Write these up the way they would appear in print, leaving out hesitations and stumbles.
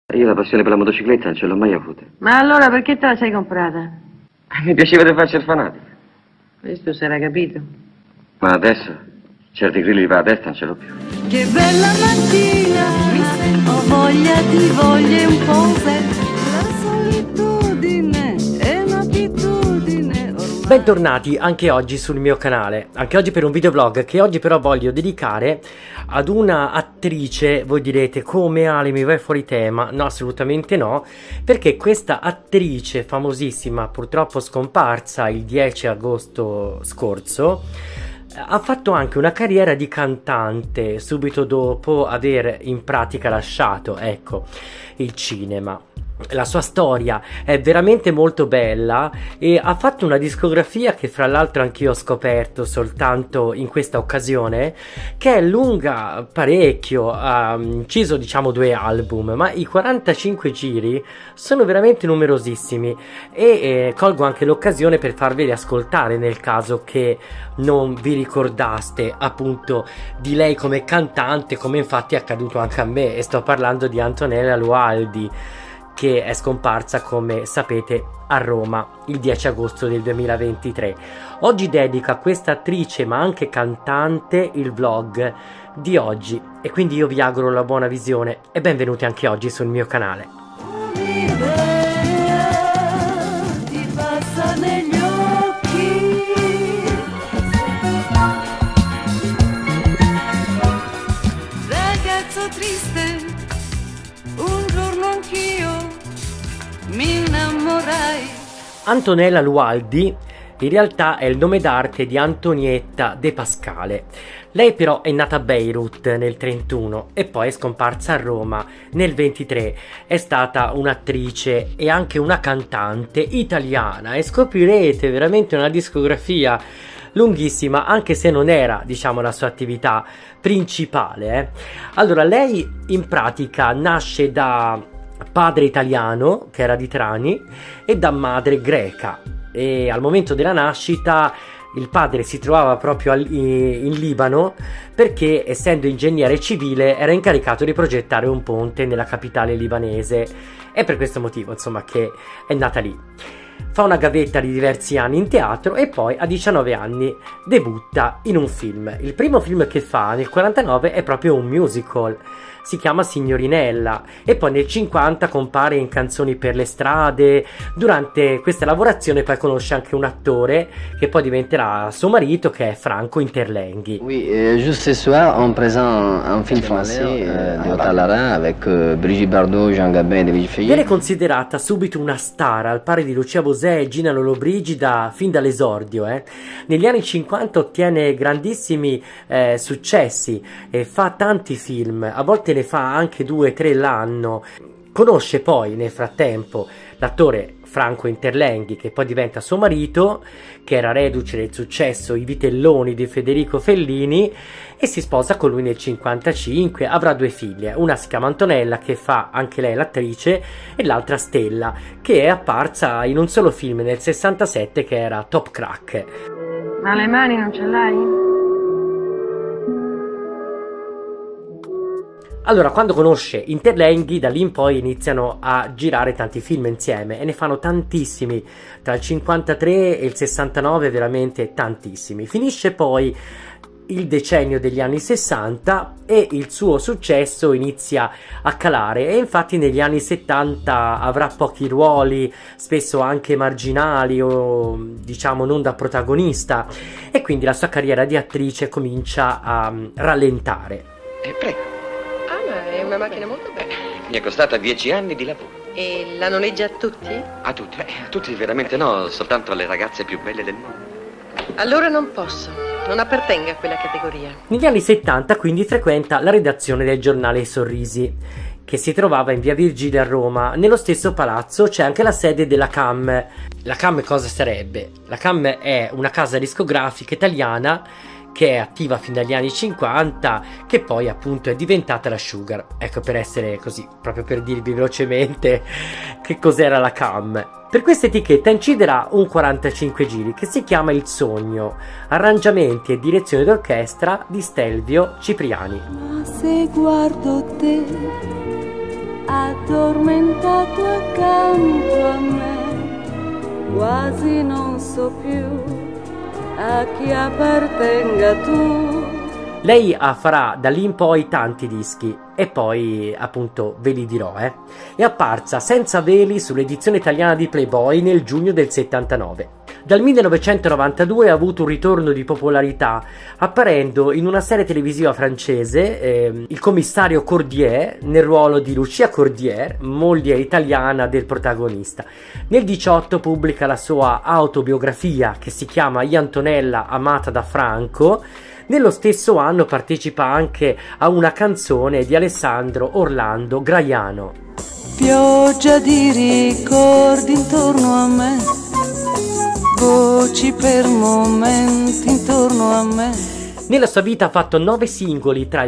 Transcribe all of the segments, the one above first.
Io la passione per la motocicletta non ce l'ho mai avuta. Ma allora perché te la sei comprata? Mi piaceva di farci il fanatico. Questo si era capito. Ma adesso certi grilli va a testa non ce l'ho più. Che bella mattina, ho voglia di voglie un po' la solitudine è un'abitudine ormai. Bentornati anche oggi sul mio canale, anche oggi per un videoblog che oggi però voglio dedicare ad una attrice. Voi direte: come Ale, mi vai fuori tema? No, assolutamente no, perché questa attrice famosissima, purtroppo scomparsa il 10 agosto scorso, ha fatto anche una carriera di cantante subito dopo aver in pratica lasciato, ecco, il cinema. La sua storia è veramente molto bella e ha fatto una discografia che fra l'altro anch'io ho scoperto soltanto in questa occasione, che è lunga parecchio. Ha inciso diciamo 2 album, ma i 45 giri sono veramente numerosissimi e colgo anche l'occasione per farveli ascoltare nel caso che non vi ricordaste appunto di lei come cantante, come infatti è accaduto anche a me, e sto parlando di Antonella Lualdi, che è scomparsa, come sapete, a Roma il 10 agosto del 2023. Oggi dedico a questa attrice ma anche cantante il vlog di oggi e quindi io vi auguro la buona visione e benvenuti anche oggi sul mio canale. Un'idea ti passa negli occhi, ragazzo triste, un giorno anch'io mi innamorai. Antonella Lualdi in realtà è il nome d'arte di Antonietta De Pascale. Lei però è nata a Beirut nel 31 e poi è scomparsa a Roma nel 23. È stata un'attrice e anche una cantante italiana e scoprirete veramente una discografia lunghissima, anche se non era diciamo la sua attività principale. Allora, lei in pratica nasce da padre italiano, che era di Trani, e da madre greca, e al momento della nascita il padre si trovava proprio in Libano perché, essendo ingegnere civile, era incaricato di progettare un ponte nella capitale libanese, e per questo motivo insomma che è nata lì. Fa una gavetta di diversi anni in teatro e poi a 19 anni debutta in un film. Il primo film che fa nel 49 è proprio un musical, si chiama Signorinella, e poi nel 50 compare in Canzoni per le strade. Durante questa lavorazione poi conosce anche un attore che poi diventerà suo marito, che è Franco Interlenghi. Oui, juste ce soir, on présente un film français de Ottalara avec Brigitte Bardot, Jean Gabin et David Fayet. Viene considerata subito una star, al pari di Lucia Bosè e Gina Lollobrigida fin dall'esordio. Negli anni 50 ottiene grandissimi successi e fa tanti film, a volte ne fa anche 2-3 l'anno. Conosce poi nel frattempo l'attore Franco Interlenghi, che poi diventa suo marito, che era reduce del successo I Vitelloni di Federico Fellini, e si sposa con lui nel 55. Avrà 2 figlie, una si chiama Antonella, che fa anche lei l'attrice, e l'altra Stella, che è apparsa in un solo film nel 67 che era Top Crack. Ma le mani non ce l'hai? Allora, quando conosce Interlenghi, da lì in poi iniziano a girare tanti film insieme, e ne fanno tantissimi, tra il 53 e il 69 veramente tantissimi. Finisce poi il decennio degli anni 60 e il suo successo inizia a calare, e infatti negli anni 70 avrà pochi ruoli, spesso anche marginali o diciamo non da protagonista, e quindi la sua carriera di attrice comincia a rallentare. Prego. È una macchina molto bella. Mi è costata 10 anni di lavoro. E la noleggia a tutti? A tutti? A tutti veramente no, soltanto alle ragazze più belle del mondo. Allora non posso, non appartengo a quella categoria. Negli anni 70 quindi frequenta la redazione del giornale I Sorrisi, che si trovava in via Virgile a Roma. Nello stesso palazzo c'è anche la sede della CAM. La CAM cosa sarebbe? La CAM è una casa discografica italiana che è attiva fin dagli anni 50, che poi appunto è diventata la Sugar. Ecco, per essere così, proprio per dirvi velocemente che cos'era la CAM. Per questa etichetta inciderà un 45 giri che si chiama Il Sogno, arrangiamenti e direzione d'orchestra di Stelvio Cipriani. Ma se guardo te addormentato accanto a me, quasi non so più a chi appartenga tu. Lei farà da lì in poi tanti dischi e poi appunto ve li dirò. È apparsa senza veli sull'edizione italiana di Playboy nel giugno del 79. Dal 1992 ha avuto un ritorno di popolarità apparendo in una serie televisiva francese, Il commissario Cordier, nel ruolo di Lucia Cordier, moglie italiana del protagonista. Nel 18 pubblica la sua autobiografia che si chiama Io Antonella amata da Franco. Nello stesso anno partecipa anche a una canzone di Alessandro Orlando Graiano. Pioggia di ricordi intorno a me, voci per momenti intorno a me. Nella sua vita ha fatto 9 singoli tra il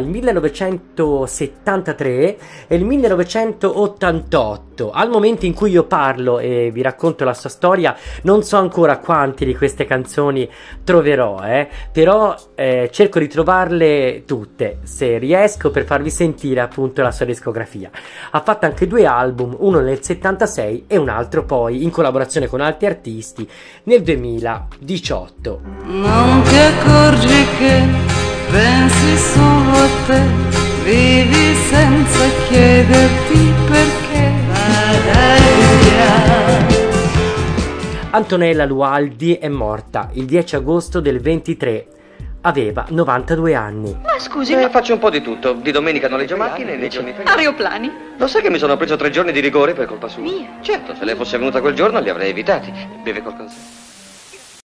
1973 e il 1988. Al momento in cui io parlo e vi racconto la sua storia non so ancora quanti di queste canzoni troverò, però cerco di trovarle tutte se riesco, per farvi sentire appunto la sua discografia. Ha fatto anche 2 album, uno nel 76 e un altro poi in collaborazione con altri artisti nel 2018. Non ti accorgi che pensi solo a te, vivi senza chiederti perché. Antonella Lualdi è morta il 10 agosto del 23, aveva 92 anni. Ma scusi, Faccio un po' di tutto. Di domenica noleggio macchine e nei giorni feriali. aeroplani? Lo sai che mi sono preso 3 giorni di rigore per colpa sua? Mia. Certo, se lei fosse venuta quel giorno li avrei evitati. Beve qualcosa?